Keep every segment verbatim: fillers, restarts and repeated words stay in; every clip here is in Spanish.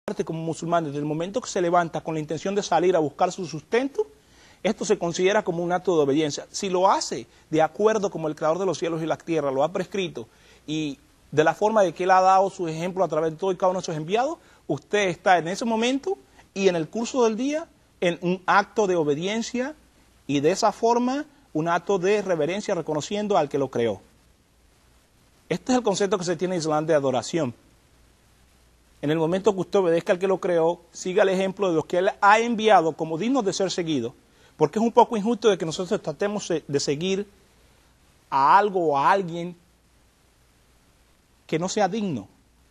como musulmán, desde el momento que se levanta con la intención de salir a buscar su sustento, esto se considera como un acto de obediencia. Si lo hace de acuerdo como el Creador de los cielos y la tierra lo ha prescrito y de la forma de que Él ha dado su ejemplo a través de todo y cada uno de sus enviados, usted está en ese momento y en el curso del día en un acto de obediencia y de esa forma un acto de reverencia reconociendo al que lo creó. Este es el concepto que se tiene en Islam de adoración. En el momento que usted obedezca al que lo creó, siga el ejemplo de los que Él ha enviado como dignos de ser seguidos, porque es un poco injusto de que nosotros tratemos de seguir a algo o a alguien que no sea digno,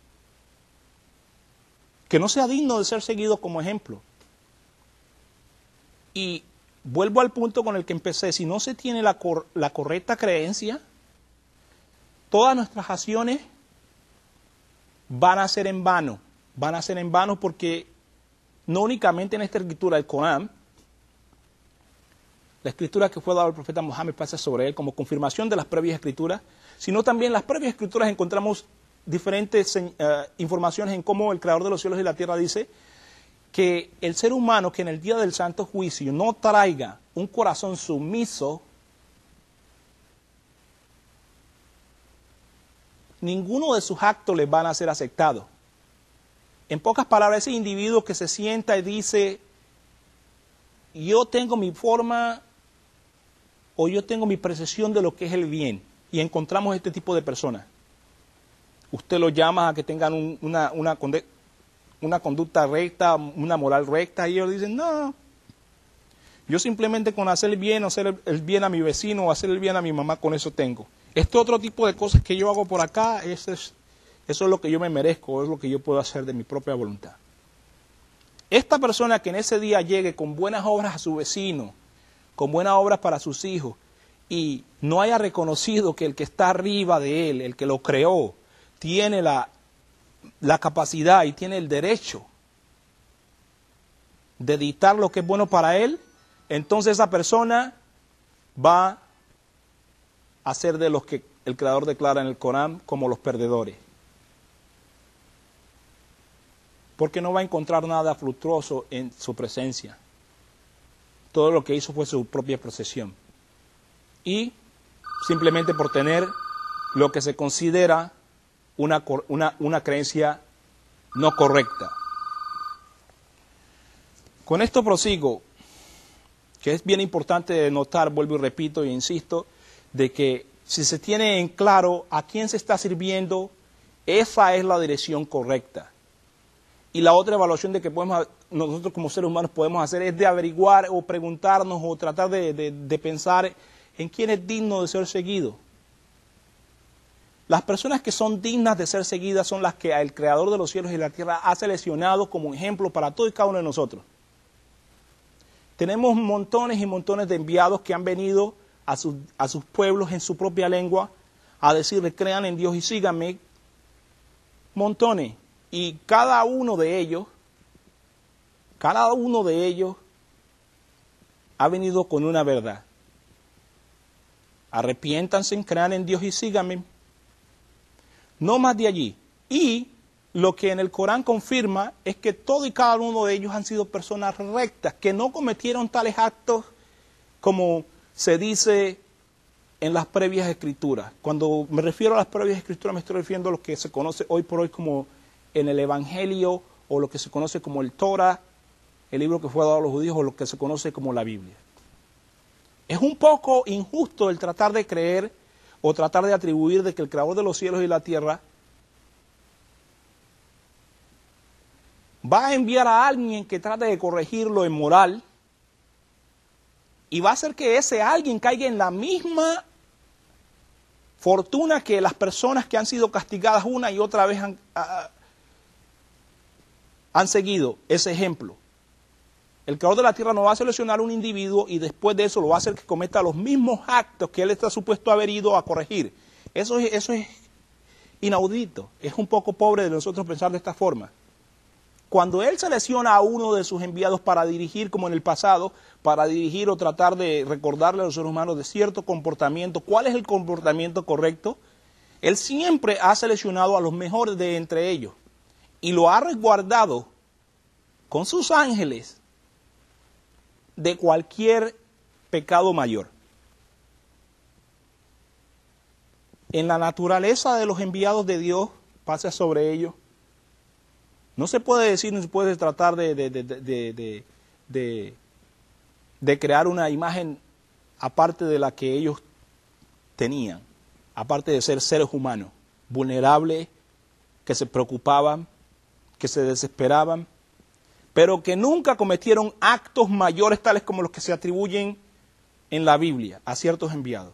que no sea digno de ser seguido como ejemplo. Y vuelvo al punto con el que empecé, si no se tiene la, cor la correcta creencia, todas nuestras acciones van a ser en vano, van a ser en vano porque no únicamente en esta escritura del Corán, la escritura que fue dada al profeta Muhammad pasa sobre él como confirmación de las previas escrituras, sino también en las previas escrituras encontramos diferentes uh, informaciones en cómo el Creador de los cielos y la tierra dice que el ser humano que en el día del santo juicio no traiga un corazón sumiso, ninguno de sus actos les van a ser aceptados. En pocas palabras, ese individuo que se sienta y dice, yo tengo mi forma o yo tengo mi percepción de lo que es el bien, y encontramos este tipo de personas. Usted los llama a que tengan un, una, una, una conducta recta, una moral recta, y ellos dicen, no, yo simplemente con hacer el bien, hacer el, el bien a mi vecino o hacer el bien a mi mamá, con eso tengo. Este otro tipo de cosas que yo hago por acá, eso es, eso es lo que yo me merezco, es lo que yo puedo hacer de mi propia voluntad. Esta persona que en ese día llegue con buenas obras a su vecino, con buenas obras para sus hijos, y no haya reconocido que el que está arriba de él, el que lo creó, tiene la, la capacidad y tiene el derecho de dictar lo que es bueno para él, entonces esa persona va a ser de los que el Creador declara en el Corán como los perdedores. Porque no va a encontrar nada fructuoso en su presencia. Todo lo que hizo fue su propia procesión. Y simplemente por tener lo que se considera una, una, una creencia no correcta. Con esto prosigo, que es bien importante notar, vuelvo y repito e insisto, de que si se tiene en claro a quién se está sirviendo, esa es la dirección correcta. Y la otra evaluación de que podemos, nosotros como seres humanos podemos hacer es de averiguar o preguntarnos o tratar de, de, de pensar en quién es digno de ser seguido. Las personas que son dignas de ser seguidas son las que el Creador de los cielos y la tierra ha seleccionado como ejemplo para todo y cada uno de nosotros. Tenemos montones y montones de enviados que han venido a sus, a sus pueblos en su propia lengua a decirles crean en Dios y síganme. Montones. Y cada uno de ellos, cada uno de ellos ha venido con una verdad. Arrepiéntanse, crean en Dios y síganme. No más de allí. Y lo que en el Corán confirma es que todo y cada uno de ellos han sido personas rectas, que no cometieron tales actos como se dice en las previas escrituras. Cuando me refiero a las previas escrituras me estoy refiriendo a lo que se conoce hoy por hoy como en el Evangelio, o lo que se conoce como el Torah, el libro que fue dado a los judíos, o lo que se conoce como la Biblia. Es un poco injusto el tratar de creer o tratar de atribuir de que el Creador de los cielos y la tierra va a enviar a alguien que trate de corregirlo en moral y va a hacer que ese alguien caiga en la misma fortuna que las personas que han sido castigadas una y otra vez han, uh, han seguido ese ejemplo. El Creador de la tierra no va a seleccionar un individuo y después de eso lo va a hacer que cometa los mismos actos que él está supuesto a haber ido a corregir. Eso es, eso es inaudito. Es un poco pobre de nosotros pensar de esta forma. Cuando él selecciona a uno de sus enviados para dirigir, como en el pasado, para dirigir o tratar de recordarle a los seres humanos de cierto comportamiento, ¿cuál es el comportamiento correcto? Él siempre ha seleccionado a los mejores de entre ellos y lo ha resguardado con sus ángeles de cualquier pecado mayor. En la naturaleza de los enviados de Dios pasa sobre ellos. No se puede decir, no se puede tratar de, de, de, de, de, de, de crear una imagen aparte de la que ellos tenían, aparte de ser seres humanos, vulnerables, que se preocupaban, que se desesperaban, pero que nunca cometieron actos mayores tales como los que se atribuyen en la Biblia a ciertos enviados.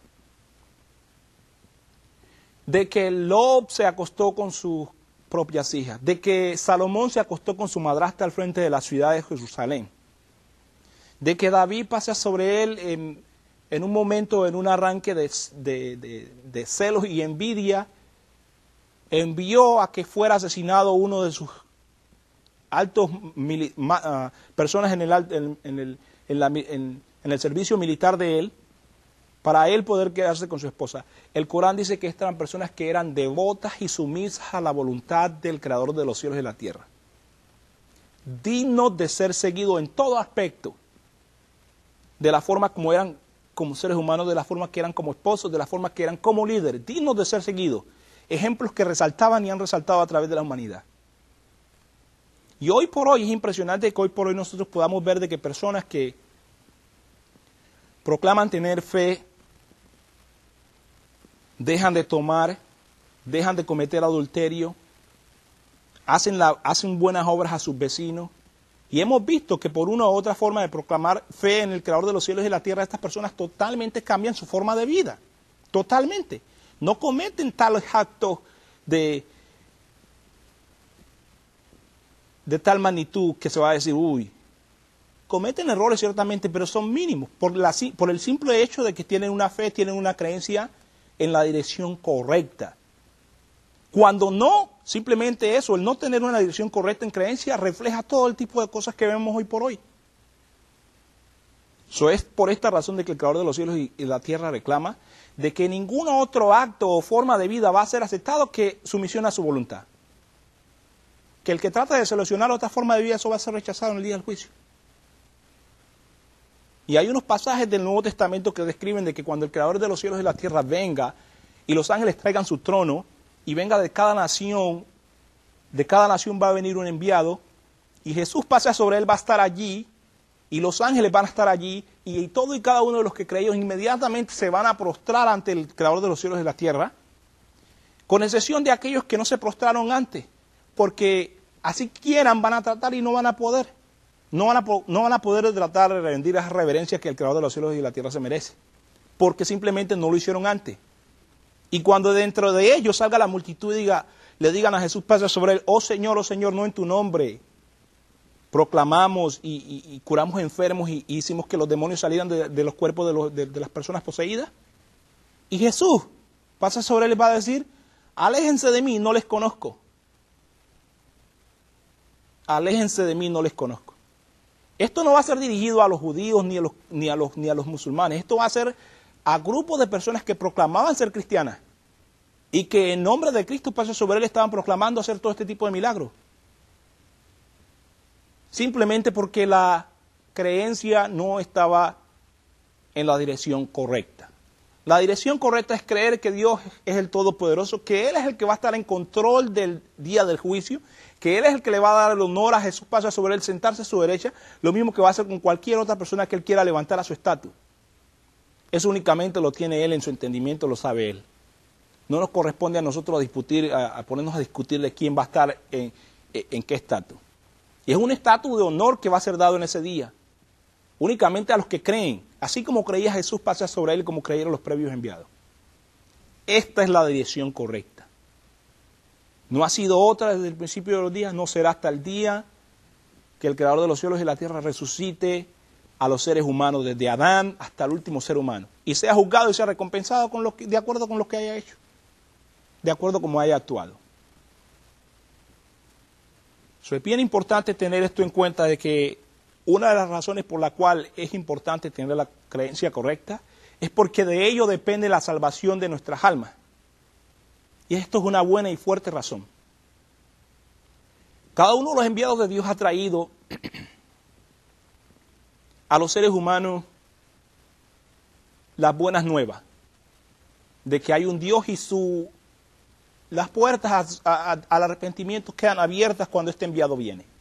De que Lob se acostó con sus propias hijas, de que Salomón se acostó con su madrastra al frente de la ciudad de Jerusalén, de que David pasa sobre él en, en un momento, en un arranque de, de, de, de celos y envidia, envió a que fuera asesinado uno de sus altos mili, ma, uh, personas en el, en, en, el, en, la, en, en el servicio militar de él, para él poder quedarse con su esposa. El Corán dice que estas eran personas que eran devotas y sumisas a la voluntad del Creador de los cielos y de la tierra. Dignos de ser seguidos en todo aspecto, de la forma como eran como seres humanos, de la forma que eran como esposos, de la forma que eran como líderes, dignos de ser seguidos. Ejemplos que resaltaban y han resaltado a través de la humanidad. Y hoy por hoy es impresionante que hoy por hoy nosotros podamos ver de que personas que proclaman tener fe, dejan de tomar, dejan de cometer adulterio, hacen, la, hacen buenas obras a sus vecinos. Y hemos visto que por una u otra forma de proclamar fe en el Creador de los cielos y la tierra, estas personas totalmente cambian su forma de vida. Totalmente. No cometen tales actos de, de tal magnitud que se va a decir, uy, cometen errores ciertamente, pero son mínimos, por, la, por el simple hecho de que tienen una fe, tienen una creencia en la dirección correcta. Cuando no, simplemente eso, el no tener una dirección correcta en creencia, refleja todo el tipo de cosas que vemos hoy por hoy. Eso es por esta razón de que el Creador de los cielos y, y la tierra reclama de que ningún otro acto o forma de vida va a ser aceptado que sumisión a su voluntad. Que el que trata de seleccionar otra forma de vida, eso va a ser rechazado en el día del juicio. Y hay unos pasajes del Nuevo Testamento que describen de que cuando el Creador de los cielos y la tierra venga y los ángeles traigan su trono y venga de cada nación, de cada nación va a venir un enviado y Jesús pasa sobre él, va a estar allí y los ángeles van a estar allí y todo y cada uno de los que creyeron inmediatamente se van a prostrar ante el Creador de los cielos y la tierra, con excepción de aquellos que no se prostraron antes, porque así quieran van a tratar y no van a poder. No van, a, no van a poder tratar de rendir esas reverencias que el Creador de los cielos y la tierra se merece, porque simplemente no lo hicieron antes. Y cuando dentro de ellos salga la multitud y diga, le digan a Jesús, pasa sobre él, oh Señor, oh Señor, no en tu nombre proclamamos y, y, y curamos enfermos y, y hicimos que los demonios salieran de, de los cuerpos de, los, de, de las personas poseídas. Y Jesús pasa sobre él y va a decir, aléjense de mí, no les conozco. Aléjense de mí, no les conozco. Esto no va a ser dirigido a los judíos ni a los, ni a los, ni a los musulmanes. Esto va a ser a grupos de personas que proclamaban ser cristianas y que en nombre de Cristo pasa sobre él estaban proclamando hacer todo este tipo de milagros. Simplemente porque la creencia no estaba en la dirección correcta. La dirección correcta es creer que Dios es el Todopoderoso, que Él es el que va a estar en control del día del juicio, que Él es el que le va a dar el honor a Jesús, pasa sobre Él, sentarse a su derecha, lo mismo que va a hacer con cualquier otra persona que Él quiera levantar a su estatus. Eso únicamente lo tiene Él en su entendimiento, lo sabe Él. No nos corresponde a nosotros a discutir, a, a ponernos a discutir de quién va a estar en, en, en qué estatus. Y es un estatus de honor que va a ser dado en ese día, únicamente a los que creen, así como creía Jesús, pasa sobre él como creyeron los previos enviados. Esta es la dirección correcta. No ha sido otra desde el principio de los días, no será hasta el día que el Creador de los cielos y la tierra resucite a los seres humanos, desde Adán hasta el último ser humano, y sea juzgado y sea recompensado con lo que, de acuerdo con lo que haya hecho, de acuerdo como haya actuado. So, es bien importante tener esto en cuenta, de que una de las razones por la cual es importante tener la creencia correcta es porque de ello depende la salvación de nuestras almas. Y esto es una buena y fuerte razón. Cada uno de los enviados de Dios ha traído a los seres humanos las buenas nuevas de que hay un Dios y su, las puertas a, a, al arrepentimiento quedan abiertas cuando este enviado viene.